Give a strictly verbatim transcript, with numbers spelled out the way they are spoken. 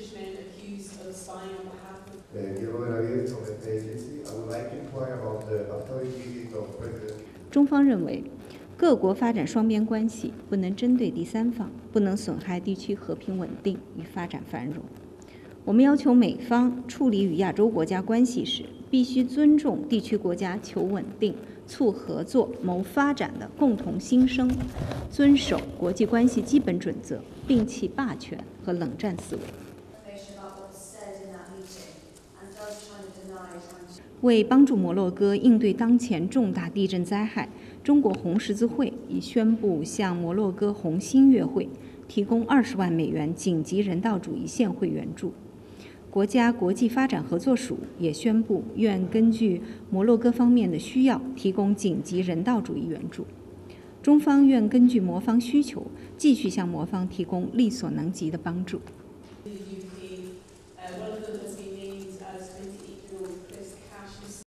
British men accused of spying on behalf of. 中方认为，各国发展双边关系不能针对第三方，不能损害地区和平稳定与发展繁荣。我们要求美方处理与亚洲国家关系时，必须尊重地区国家求稳定、促合作、谋发展的共同心声，遵守国际关系基本准则，摒弃霸权和冷战思维。为帮助摩洛哥应对当前重大地震灾害，中国红十字会已宣布向摩洛哥红新月会提供二十万美元紧急人道主义现汇援助。国家国际发展合作署也宣布，愿根据摩洛哥方面的需要，提供紧急人道主义援助。中方愿根据摩方需求，继续向摩方提供力所能及的帮助。 The U K